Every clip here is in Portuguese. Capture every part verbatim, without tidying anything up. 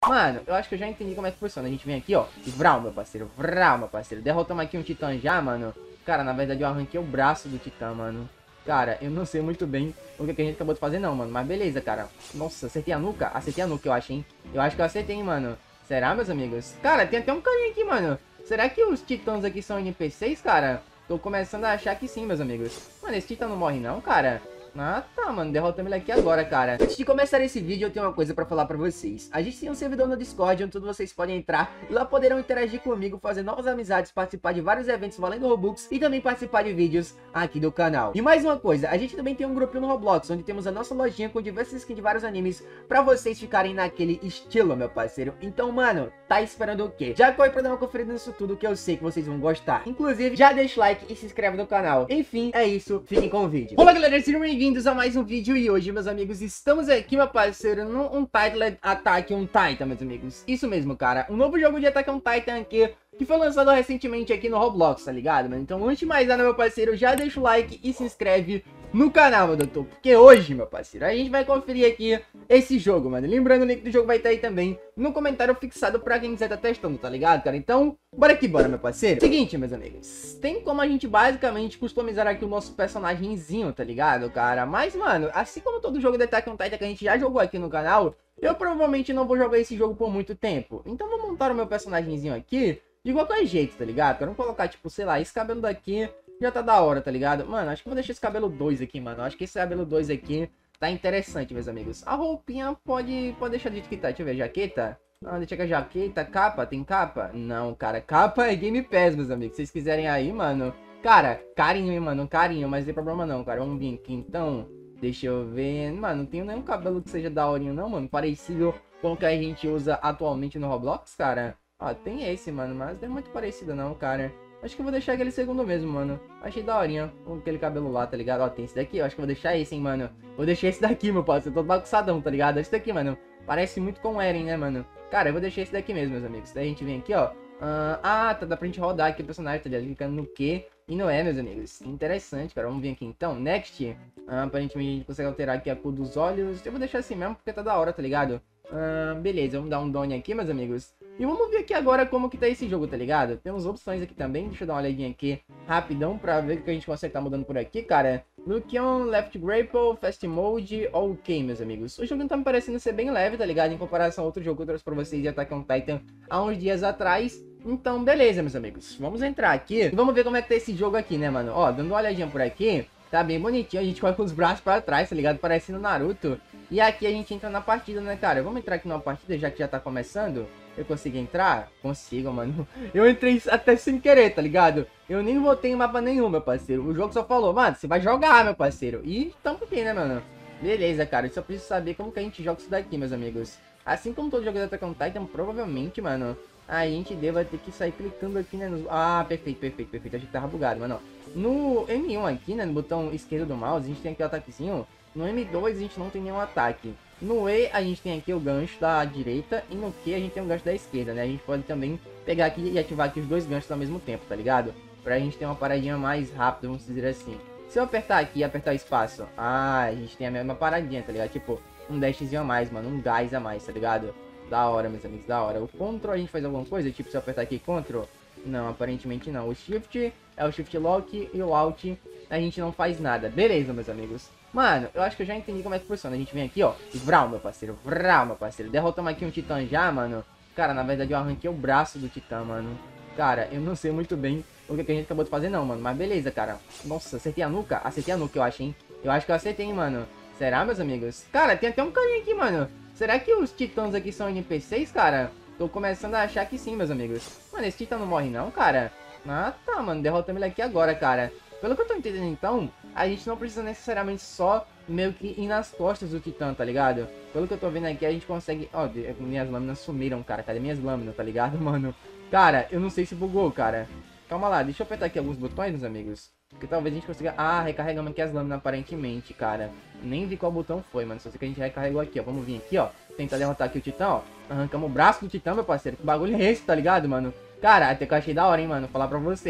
Mano, eu acho que eu já entendi como é que funciona. A gente vem aqui, ó, e vral, meu parceiro, vral, meu parceiro. Derrotamos aqui um titã já, mano. Cara, na verdade eu arranquei o braço do titã, mano. Cara, eu não sei muito bem o que a gente acabou de fazer não, mano. Mas beleza, cara. Nossa, acertei a nuca? Acertei a nuca, eu acho, hein. Eu acho que eu acertei, hein, mano. Será, meus amigos? Cara, tem até um carinha aqui, mano. Será que os titãs aqui são N P Cs, cara? Tô começando a achar que sim, meus amigos. Mano, esse titã não morre não, cara? Ah, tá, mano. Derrotamos ele aqui agora, cara. Antes de começar esse vídeo, eu tenho uma coisa pra falar pra vocês. A gente tem um servidor no Discord, onde todos vocês podem entrar. E lá poderão interagir comigo, fazer novas amizades, participar de vários eventos valendo Robux. E também participar de vídeos aqui do canal. E mais uma coisa, a gente também tem um grupinho no Roblox, onde temos a nossa lojinha com diversas skins de vários animes. Pra vocês ficarem naquele estilo, meu parceiro. Então, mano, tá esperando o quê? Já corre pra dar uma conferida nisso tudo, que eu sei que vocês vão gostar. Inclusive, já deixa o like e se inscreve no canal. Enfim, é isso. Fiquem com o vídeo. Olá, galera, sejam bem-vindos a mais um vídeo e hoje, meus amigos, estamos aqui, meu parceiro, num um Titan Attack on Titan, meus amigos. Isso mesmo, cara, um novo jogo de Attack on Titan aqui, que foi lançado recentemente aqui no Roblox, tá ligado, mano? Então, antes de mais nada, meu parceiro, já deixa o like e se inscreve no canal, meu doutor, porque hoje, meu parceiro, a gente vai conferir aqui esse jogo, mano. Lembrando, o link do jogo vai estar aí também no comentário fixado pra quem quiser tá testando, tá ligado, cara? Então, bora que bora, meu parceiro. Seguinte, meus amigos, tem como a gente basicamente customizar aqui o nosso personagemzinho, tá ligado, cara? Mas, mano, assim como todo jogo de Attack on Titan que a gente já jogou aqui no canal, eu provavelmente não vou jogar esse jogo por muito tempo. Então, vou montar o meu personagemzinho aqui de qualquer jeito, tá ligado? Quero colocar, tipo, sei lá, esse cabelo daqui já tá da hora, tá ligado? Mano, acho que vou deixar esse cabelo dois aqui, mano. Acho que esse cabelo dois aqui tá interessante, meus amigos. A roupinha pode, pode deixar do jeito que tá. Deixa eu ver, jaqueta. Ah, deixa com a jaqueta. Capa, tem capa? Não, cara, capa é Game Pass, meus amigos. Se vocês quiserem aí, mano. Cara, carinho, hein, mano, carinho. Mas não tem problema não, cara. Vamos vir aqui, então. Deixa eu ver. Mano, não tenho nenhum cabelo que seja daorinho, não, mano. Parecido com o que a gente usa atualmente no Roblox, cara. Ó, tem esse, mano, mas não é muito parecido não, cara. Acho que eu vou deixar aquele segundo mesmo, mano. Achei daorinha com aquele cabelo lá, tá ligado? Ó, tem esse daqui, eu acho que eu vou deixar esse, hein, mano. Vou deixar esse daqui, meu parceiro, todo bagunçadão, tá ligado? Esse daqui, mano, parece muito com o Eren, né, mano? Cara, eu vou deixar esse daqui mesmo, meus amigos. Daí a gente vem aqui, ó. Uh, ah, tá, dá pra gente rodar aqui o personagem, tá ligado? Clicando no Q e no E, meus amigos. Interessante, cara. Vamos vir aqui, então. Next. Uh, aparentemente a gente consegue alterar aqui a cor dos olhos. Eu vou deixar assim mesmo, porque tá da hora, tá ligado? Uh, beleza, vamos dar um done aqui, meus amigos. E vamos ver aqui agora como que tá esse jogo, tá ligado? Temos opções aqui também, deixa eu dar uma olhadinha aqui rapidão pra ver o que a gente consegue tá mudando por aqui, cara. Look on, left grapple, fast mode, ok, meus amigos. O jogo tá me parecendo ser bem leve, tá ligado? Em comparação a outro jogo que eu trouxe pra vocês de Attack on Titan há uns dias atrás. Então, beleza, meus amigos. Vamos entrar aqui e vamos ver como é que tá esse jogo aqui, né, mano? Ó, dando uma olhadinha por aqui, tá bem bonitinho. A gente vai com os braços pra trás, tá ligado? Parecendo Naruto. E aqui a gente entra na partida, né, cara? Vamos entrar aqui numa partida, já que já tá começando. Eu consigo entrar? Consigo, mano. Eu entrei até sem querer, tá ligado? Eu nem voltei em mapa nenhum, meu parceiro. O jogo só falou, mano, você vai jogar, meu parceiro. E tamo aqui, né, mano? Beleza, cara. Eu só preciso saber como que a gente joga isso daqui, meus amigos. Assim como todo jogo de Attack on Titan, provavelmente, mano, a gente deva ter que sair clicando aqui, né? Nos... Ah, perfeito, perfeito, perfeito. Achei que tava bugado, mano. No M um aqui, né, no botão esquerdo do mouse, a gente tem aqui o ataquezinho. No M dois a gente não tem nenhum ataque. No E a gente tem aqui o gancho da direita e no Q a gente tem o gancho da esquerda, né? A gente pode também pegar aqui e ativar aqui os dois ganchos ao mesmo tempo, tá ligado? Pra gente ter uma paradinha mais rápida, vamos dizer assim. Se eu apertar aqui e apertar o espaço, ah, a gente tem a mesma paradinha, tá ligado? Tipo, um dashzinho a mais, mano, um gás a mais, tá ligado? Da hora, meus amigos, da hora. O Ctrl a gente faz alguma coisa, tipo, se eu apertar aqui Ctrl, não, aparentemente não. O Shift é o Shift Lock e o Alt a gente não faz nada. Beleza, meus amigos. Mano, eu acho que eu já entendi como é que funciona. A gente vem aqui, ó, e vral, meu parceiro, vral, meu parceiro. Derrotamos aqui um titã já, mano. Cara, na verdade eu arranquei o braço do titã, mano. Cara, eu não sei muito bem o que a gente acabou de fazer não, mano. Mas beleza, cara. Nossa, acertei a nuca? Acertei a nuca, eu acho, hein. Eu acho que eu acertei, hein, mano. Será, meus amigos? Cara, tem até um carinha aqui, mano. Será que os titãs aqui são N P Cs, cara? Tô começando a achar que sim, meus amigos. Mano, esse titã não morre não, cara? Ah, tá, mano. Derrotamos ele aqui agora, cara. Pelo que eu tô entendendo, então, a gente não precisa necessariamente só meio que ir nas costas do titã, tá ligado? Pelo que eu tô vendo aqui, a gente consegue... Ó, oh, minhas lâminas sumiram, cara. Cadê minhas lâminas, tá ligado, mano? Cara, eu não sei se bugou, cara. Calma lá, deixa eu apertar aqui alguns botões, meus amigos. Porque talvez a gente consiga... Ah, recarregamos aqui as lâminas, aparentemente, cara. Nem vi qual botão foi, mano. Só sei que a gente recarregou aqui, ó. Vamos vir aqui, ó. Tentar derrotar aqui o titã, ó. Arrancamos o braço do titã, meu parceiro. Que bagulho é esse, tá ligado, mano? Cara, até que eu achei da hora, hein, mano. Falar pra vocês.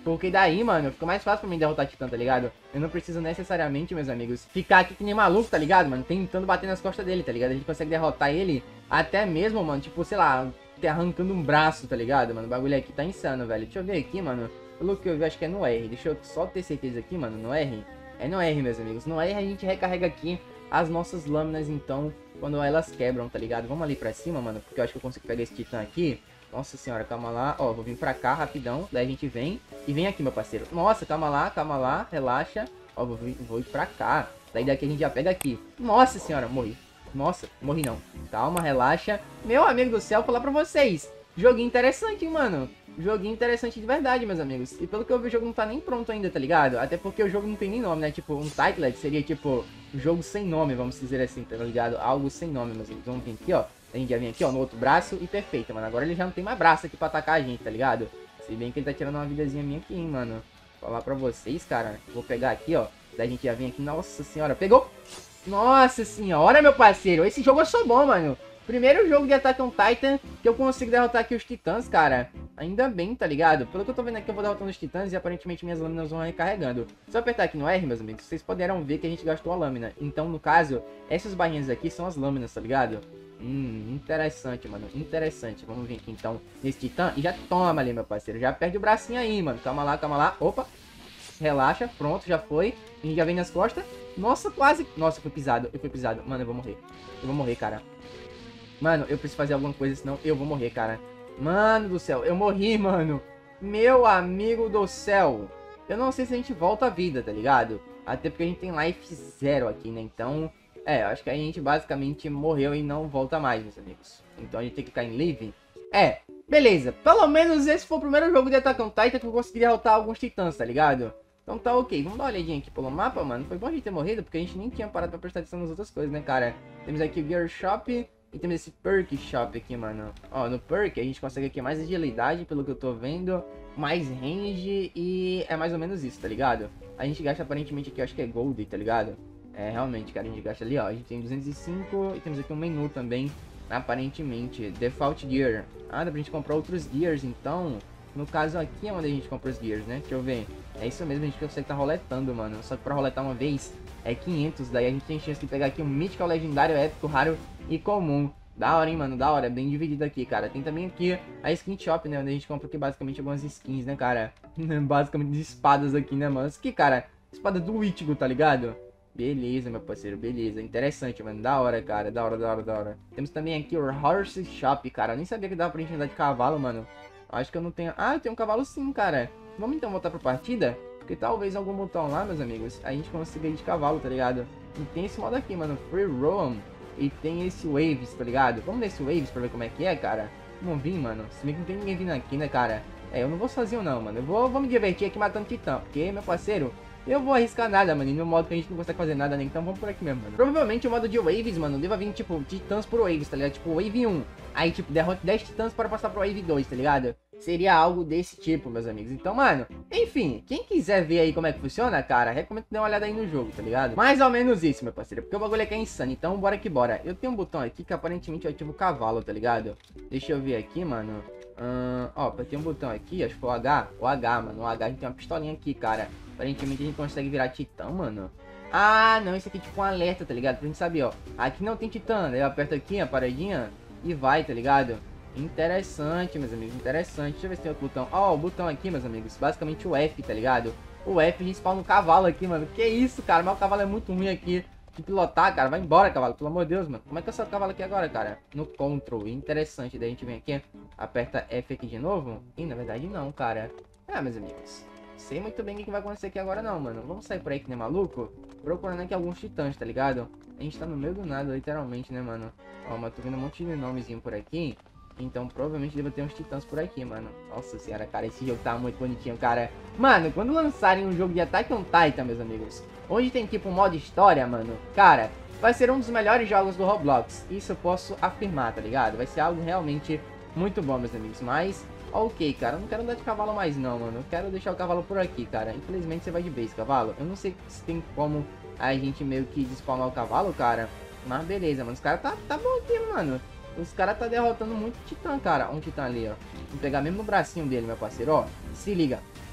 Porque daí, mano, fica mais fácil pra mim derrotar Titã, tá ligado? Eu não preciso necessariamente, meus amigos, ficar aqui que nem maluco, tá ligado, mano? Tentando bater nas costas dele, tá ligado? A gente consegue derrotar ele até mesmo, mano, tipo, sei lá, arrancando um braço, tá ligado, mano? O bagulho aqui tá insano, velho. Deixa eu ver aqui, mano. Pelo que eu vi, acho que é no R. Deixa eu só ter certeza aqui, mano, no R. É no R, meus amigos. No R a gente recarrega aqui as nossas lâminas, então, quando elas quebram, tá ligado? Vamos ali pra cima, mano, porque eu acho que eu consigo pegar esse Titã aqui. Nossa senhora, calma lá. Ó, vou vir pra cá rapidão. Daí a gente vem e vem aqui, meu parceiro. Nossa, calma lá, calma lá. Relaxa. Ó, vou, vir, vou ir pra cá. Daí daqui a gente já pega aqui. Nossa senhora, morri. Nossa, morri não. Calma, relaxa. Meu amigo do céu, vou falar pra vocês. Joguinho interessante, hein, mano. Joguinho interessante de verdade, meus amigos. E pelo que eu vi, o jogo não tá nem pronto ainda, tá ligado? Até porque o jogo não tem nem nome, né? Tipo, um titlet seria, tipo, jogo sem nome, vamos dizer assim, tá ligado? Algo sem nome, meus amigos. Vamos vir aqui, ó. A gente já vem aqui, ó, no outro braço e perfeito, mano. Agora ele já não tem mais braço aqui pra atacar a gente, tá ligado? Se bem que ele tá tirando uma vidazinha minha aqui, hein, mano. Vou falar pra vocês, cara. Vou pegar aqui, ó. Daí a gente já vem aqui. Nossa senhora, pegou! Nossa senhora, meu parceiro. Esse jogo é só bom, mano. Primeiro jogo de Attack on Titan que eu consigo derrotar aqui os titãs, cara. Ainda bem, tá ligado? Pelo que eu tô vendo aqui, eu vou derrotando os titãs e aparentemente minhas lâminas vão recarregando. Se eu apertar aqui no R, meus amigos, vocês poderão ver que a gente gastou a lâmina. Então, no caso, essas barrinhas aqui são as lâminas, tá ligado? Hum, interessante, mano. Interessante. Vamos vir aqui, então, nesse titã. E já toma ali, meu parceiro. Já perde o bracinho aí, mano. Calma lá, calma lá. Opa. Relaxa. Pronto, já foi. A gente já vem nas costas. Nossa, quase. Nossa, eu fui pisado. Eu fui pisado. Mano, eu vou morrer. Eu vou morrer, cara. Mano, eu preciso fazer alguma coisa, senão eu vou morrer, cara. Mano do céu, eu morri, mano. Meu amigo do céu. Eu não sei se a gente volta à vida, tá ligado? Até porque a gente tem life zero aqui, né? Então, é, acho que a gente basicamente morreu e não volta mais, meus amigos. Então a gente tem que ficar em live. É, beleza. Pelo menos esse foi o primeiro jogo de Attack on Titan que eu consegui derrotar alguns titãs, tá ligado? Então tá ok. Vamos dar uma olhadinha aqui pelo mapa, mano. Foi bom a gente ter morrido, porque a gente nem tinha parado pra prestar atenção nas outras coisas, né, cara? Temos aqui o Gear Shop. E temos esse Perk Shop aqui, mano. Ó, no Perk a gente consegue aqui mais agilidade, pelo que eu tô vendo. Mais range e é mais ou menos isso, tá ligado? A gente gasta aparentemente aqui, acho que é Gold, tá ligado? É, realmente, cara, a gente gasta ali, ó. A gente tem duzentos e cinco e temos aqui um menu também, aparentemente. Default Gear. Ah, dá pra gente comprar outros Gears, então. No caso aqui é onde a gente compra os Gears, né? Deixa eu ver. É isso mesmo, a gente consegue tá roletando, mano. Só que pra roletar uma vez é quinhentos, daí a gente tem chance de pegar aqui um Mythical, Legendário, Épico, Raro e Comum. Da hora, hein, mano, da hora, bem dividido aqui, cara. Tem também aqui a Skin Shop, né, onde a gente compra aqui basicamente algumas skins, né, cara. Basicamente de espadas aqui, né, mano. Isso aqui, cara, espada do Ichigo, tá ligado? Beleza, meu parceiro, beleza. Interessante, mano, da hora, cara, da hora, da hora, da hora. Temos também aqui o Horse Shop, cara. Eu nem sabia que dava pra gente andar de cavalo, mano. Acho que eu não tenho... Ah, eu tenho um cavalo sim, cara. Vamos então voltar pra partida? Porque talvez algum botão lá, meus amigos, a gente consiga ir de cavalo, tá ligado? E tem esse modo aqui, mano, Free Roam. E tem esse Waves, tá ligado? Vamos nesse Waves pra ver como é que é, cara. Vamos vir, mano. Se bem que não tem ninguém vindo aqui, né, cara? É, eu não vou sozinho não, mano. Eu vou, vou me divertir aqui matando titã. Porque, meu parceiro, eu vou arriscar nada, mano. E no modo que a gente não consegue fazer nada, né? Então vamos por aqui mesmo, mano. Provavelmente o modo de Waves, mano, deva vir, tipo, titãs por Waves, tá ligado? Tipo, Wave um. Aí, tipo, derrota dez titãs para passar pro Wave dois, tá ligado? Seria algo desse tipo, meus amigos. Então, mano, enfim, quem quiser ver aí como é que funciona, cara, recomendo dar uma olhada aí no jogo, tá ligado? Mais ou menos isso, meu parceiro, porque o bagulho aqui é insano. Então, bora que bora. Eu tenho um botão aqui que aparentemente ativa o cavalo, tá ligado? Deixa eu ver aqui, mano. Hum, ó, tem um botão aqui, acho que foi o H. O H, mano. O H, a gente tem uma pistolinha aqui, cara. Aparentemente a gente consegue virar titã, mano. Ah, não, isso aqui é tipo um alerta, tá ligado? Pra gente saber, ó. Aqui não tem titã, daí eu aperto aqui a paradinha e vai, tá ligado? Interessante, meus amigos, interessante. Deixa eu ver se tem outro botão. Ó, oh, o botão aqui, meus amigos, basicamente o F, tá ligado? O F, a gente spawna um cavalo aqui, mano. Que isso, cara, mas o cavalo é muito ruim aqui de pilotar, cara. Vai embora, cavalo, pelo amor de Deus, mano. Como é que eu saio o cavalo aqui agora, cara? No Control, interessante. Daí a gente vem aqui, aperta F aqui de novo. Ih, na verdade não, cara. Ah, meus amigos, sei muito bem o que vai acontecer aqui agora não, mano. Vamos sair por aí que nem maluco, procurando aqui alguns titãs, tá ligado? A gente tá no meio do nada, literalmente, né, mano? Ó, mas tô vendo um monte de nomezinho por aqui. Então provavelmente deve ter uns titãs por aqui, mano. Nossa senhora, cara, esse jogo tá muito bonitinho, cara. Mano, quando lançarem um jogo de Attack on Titan, meus amigos, onde tem tipo um modo história, mano, cara, vai ser um dos melhores jogos do Roblox. Isso eu posso afirmar, tá ligado? Vai ser algo realmente muito bom, meus amigos. Mas, ok, cara, eu não quero andar de cavalo mais não, mano. Eu quero deixar o cavalo por aqui, cara. Infelizmente você vai de base, cavalo. Eu não sei se tem como a gente meio que despawnar o cavalo, cara. Mas beleza, mano. Os caras tá, tá bom aqui, mano. Os caras tá derrotando muito titã, cara. Um titã ali, ó. Vou pegar mesmo no bracinho dele, meu parceiro, ó. Se liga.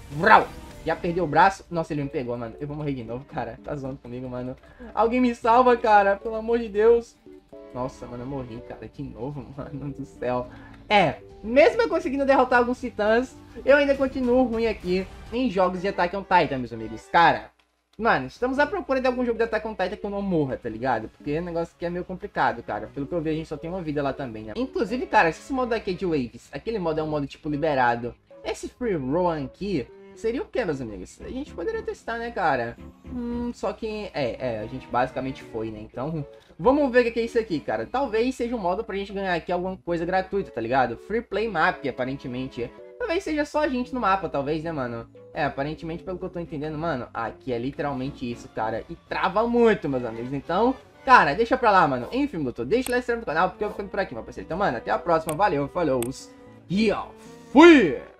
Vrau! Já perdeu o braço. Nossa, ele me pegou, mano. Eu vou morrer de novo, cara. Tá zoando comigo, mano. Alguém me salva, cara. Pelo amor de Deus. Nossa, mano, eu morri, cara. De novo, mano do céu. É, mesmo eu conseguindo derrotar alguns titãs, eu ainda continuo ruim aqui em jogos de Attack on Titan, meus amigos. Cara, mano, estamos à procura de algum jogo de Attack on Titan que eu não morra, tá ligado? Porque o negócio aqui é meio complicado, cara. Pelo que eu vi, a gente só tem uma vida lá também, né? Inclusive, cara, esse modo aqui de Waves, aquele modo é um modo tipo liberado. Esse Free Roam aqui seria o que, meus amigos? A gente poderia testar, né, cara? Hum, só que, é, é, a gente basicamente foi, né? Então, vamos ver o que é isso aqui, cara. Talvez seja um modo pra gente ganhar aqui alguma coisa gratuita, tá ligado? Free Play Map, aparentemente. Talvez seja só a gente no mapa, talvez, né, mano? É, aparentemente, pelo que eu tô entendendo, mano, aqui é literalmente isso, cara. E trava muito, meus amigos. Então, cara, deixa pra lá, mano. Enfim, doutor, deixa lá no canal, porque eu vou ficando por aqui, meu parceiro. Então, mano, até a próxima. Valeu, falou. E ó, fui!